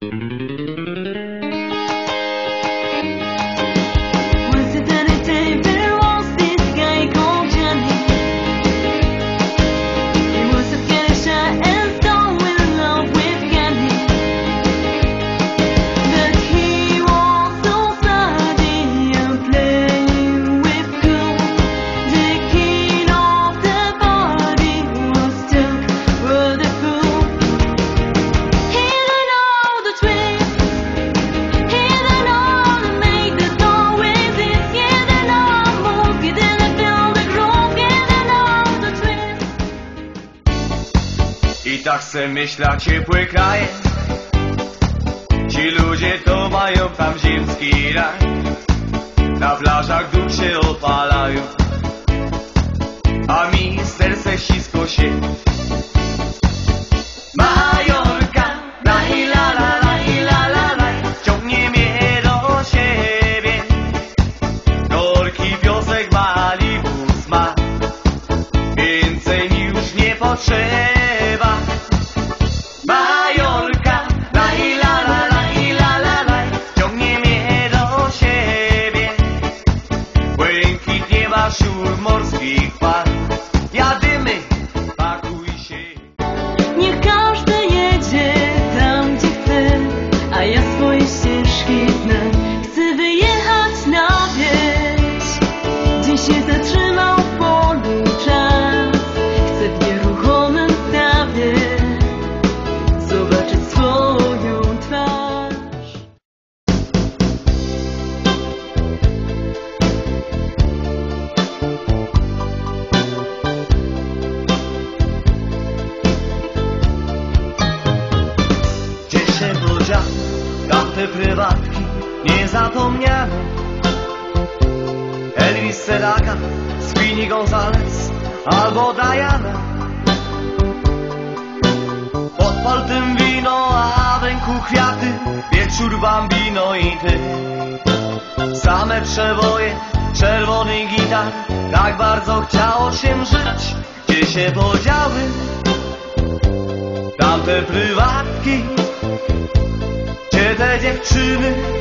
I tak se myśla ciepłe kraje. Ci ludzie to mają tam ziemski raj. Na plażach duch się opalają, a mi serce ścisko się. Majorka, laj, la, la, laj, la, la, laj, ciągnie mnie do siebie. Korki piosek Malibu smak, więcej mi już nie potrzeba. Majorka, laj, la, la, laj, la, la, laj, ciągnie mnie do siebie. Błękit nieba wśród morskich fal. Jadymy, pakuj się. Niech każdy jedzie tam, gdzie chce, a ja swoje ścieżki znam. Chcę wyjechać na wieś, gdzie się zatrzymał w polu czas. Chcę w nieruchomym stawie zobaczyć swoją twarz. Gdzie się podziały tamte prywatki niezapomniane? Elvis Seraka, Speedy Gonzales albo Diana. Podpal tym wino, a w ręku kwiaty, wieczór Bambino i ty. Same przeboje, czerwony gitar, tak bardzo chciało się żyć. Gdzie się podziały tamte prywatki? Gdzie te dziewczyny